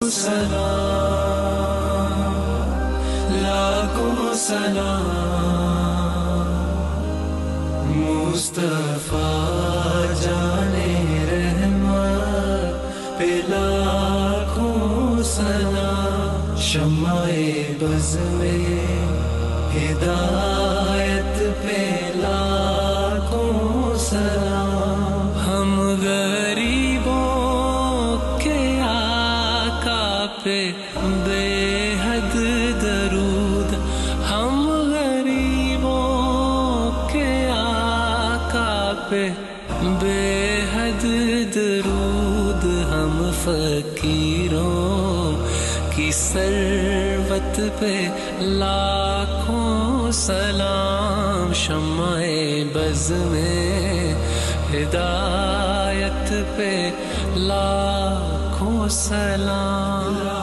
سلام لاکھوں سلام مصطفیٰ جانے رحمت پہ لاکھوں سلام شمع بز میں ہدایت پہ لاکھوں سلام ہم غریبوں کے آقا پہ بے حد درود ہم غریبوں کے آقا پہ بے حد درود ہم فقیروں کی ثروت پہ لاکھوں سلام شمع بز میں ہدایت پہ لاکھوں سلام